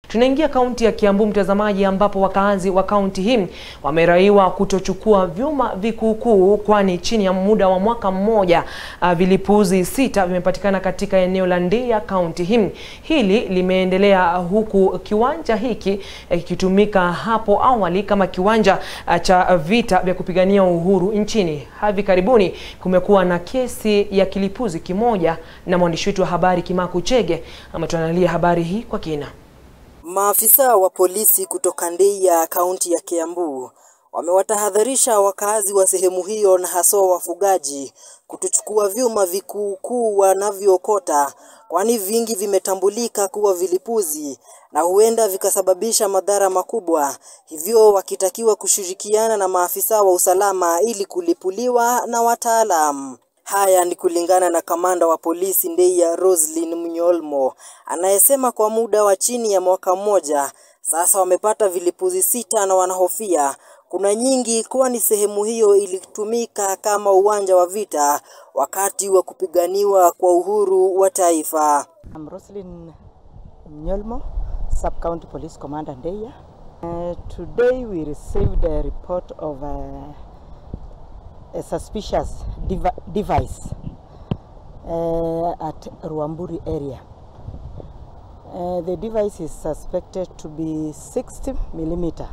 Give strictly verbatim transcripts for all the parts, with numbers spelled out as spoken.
Tunaingia kaunti ya Kiambu, mtazamaji, ambapo wakazi wa kaunti hii wameraiwa kutochukua vyuma vikuukuu, kwani chini ya muda wa mwaka mmoja uh, vilipuzi sita vimepatikana katika eneo la Ndeiya kaunti hii. Hili limeendelea huku kiwanja hiki kikitumika hapo awali kama kiwanja uh, cha vita vya kupigania uhuru nchini. Hivi karibuni kumekuwa na kesi ya kilipuzi kimoja, na mwandishi wetu wa habari Kimaku Chege ametuandalia habari hii kwa kina. Maafisa wa polisi kutoka Ndeiya kaunti ya Kiambu wamewatahadharisha wakazi wa sehemu hiyo na haswa wafugaji kutochukua vyuma vikuukuu wanavyookota, kwani vingi vimetambulika kuwa vilipuzi na huenda vikasababisha madhara makubwa, hivyo wakitakiwa kushirikiana na maafisa wa usalama ili kulipuliwa na wataalamu. Haya ni kulingana na kamanda wa polisi Ndeiya Mnyolmo, anayesema kwa muda wa chini ya mwaka mmoja sasa wamepata vilipuzi sita na wanahofia kuna nyingi, kwani sehemu hiyo ilitumika kama uwanja wa vita wakati wa kupiganiwa kwa uhuru wa taifa. I'm Mnyolmo, Sub-County Police Commander Ndeiya. Uh, today we received a report of uh, a suspicious dev device uh, at Ruamburi area. Uh, the device is suspected to be sixty millimeter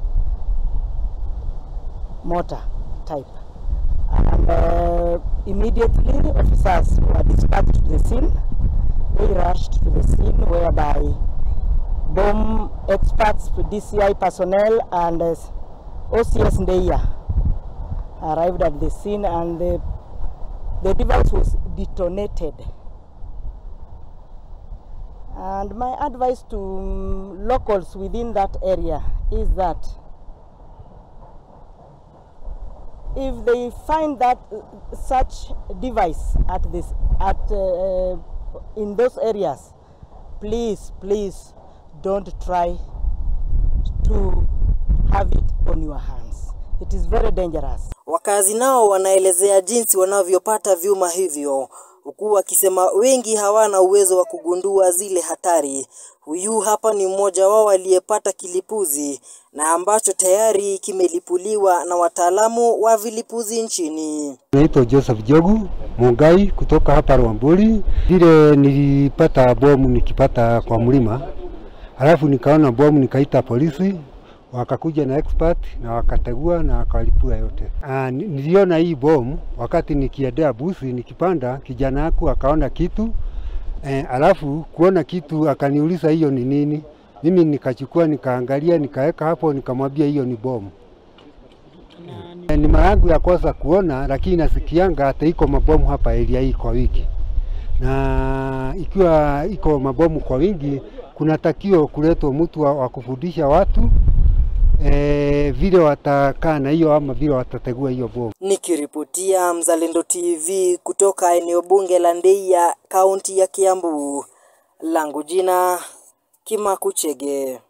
mortar type, and uh, immediately officers were dispatched to the scene. They rushed to the scene, whereby bomb experts, D C I personnel, and uh, O C S Ndeiya arrived at the scene, and the, the device was detonated. And my advice to um, locals within that area is that if they find that uh, such device at this at uh, in those areas, please please don't try to have it on your hands. It is very dangerous. Wakazi nao wanaelezea jinsi wanavyopata vyuma hivyo, huku wakisema wengi hawana uwezo wa kugundua zile hatari. Huyu hapa ni mmoja wao aliyepata kilipuzi na ambacho tayari kimelipuliwa na wataalamu wa vilipuzi nchini. Naitwa Joseph Jogu Mungai kutoka hapa Ruamburi. Vile nilipata bomu nikipata kwa mlima, halafu nikaona bomu, nikaita polisi, wakakuja na expert na wakategua na wakalipua yote. Ah, niliona hii bomu wakati nikiendea busi, nikipanda, kijana yangu akaona kitu, eh, alafu kuona kitu akaniuliza hiyo ni nini. Mimi nikachukua, nikaangalia, nikaweka hapo, nikamwambia hiyo ni bomu. Eh, ni mara yangu ya kwanza kuona, lakini nasikianga hata iko mabomu hapa area hii kwa wiki. Na ikiwa iko mabomu kwa wingi, kunatakio kuletwa mtu wa, wa kufundisha watu E, vile watakaa na hiyo ama vile watategua hiyo bomu. Nikiripotia Mzalendo T V kutoka eneo bunge la Ndeiya kaunti ya Kiambu, langu jina Kimaku Chege.